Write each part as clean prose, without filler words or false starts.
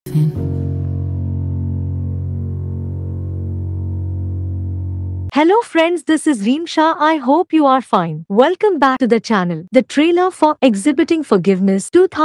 within. Hello friends, this is Reemsha. I hope you are fine. Welcome back to the channel. The trailer for Exhibiting Forgiveness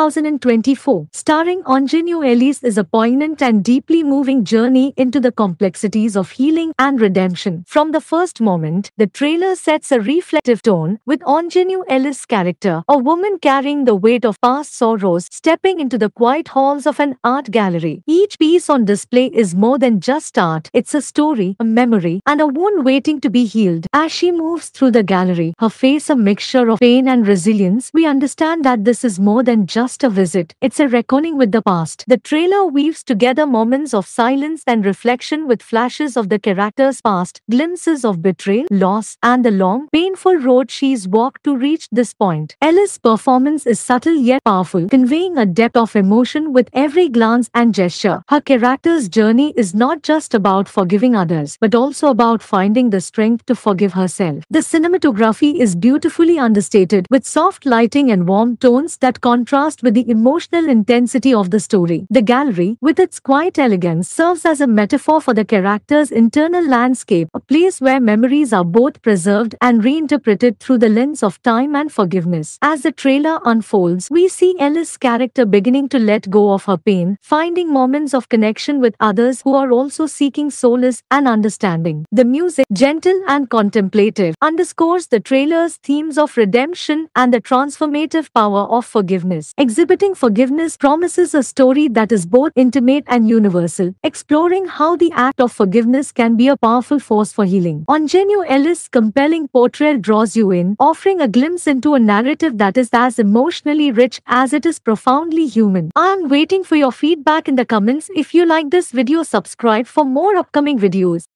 2024, starring Aunjanue Ellis, is a poignant and deeply moving journey into the complexities of healing and redemption. From the first moment, the trailer sets a reflective tone, with Aunjanue Ellis' character, a woman carrying the weight of past sorrows, stepping into the quiet halls of an art gallery. Each piece on display is more than just art. It's a story, a memory, and a wound waiting to be healed. As she moves through the gallery, her face a mixture of pain and resilience, we understand that this is more than just a visit. It's a reckoning with the past. The trailer weaves together moments of silence and reflection with flashes of the character's past, glimpses of betrayal, loss, and the long, painful road she's walked to reach this point. Ellis' performance is subtle yet powerful, conveying a depth of emotion with every glance and gesture. Her character's journey is not just about forgiving others, but also about finding the strength to forgive herself. The cinematography is beautifully understated, with soft lighting and warm tones that contrast with the emotional intensity of the story. The gallery, with its quiet elegance, serves as a metaphor for the character's internal landscape, a place where memories are both preserved and reinterpreted through the lens of time and forgiveness. As the trailer unfolds, we see Ellis' character beginning to let go of her pain, finding moments of connection with others who are also seeking solace and understanding. The music, gentle and contemplative, underscores the trailer's themes of redemption and the transformative power of forgiveness. Exhibiting Forgiveness promises a story that is both intimate and universal, exploring how the act of forgiveness can be a powerful force for healing. Aunjanue Ellis' compelling portrayal draws you in, offering a glimpse into a narrative that is as emotionally rich as it is profoundly human. I am waiting for your feedback in the comments. If you like this video, subscribe for more upcoming videos.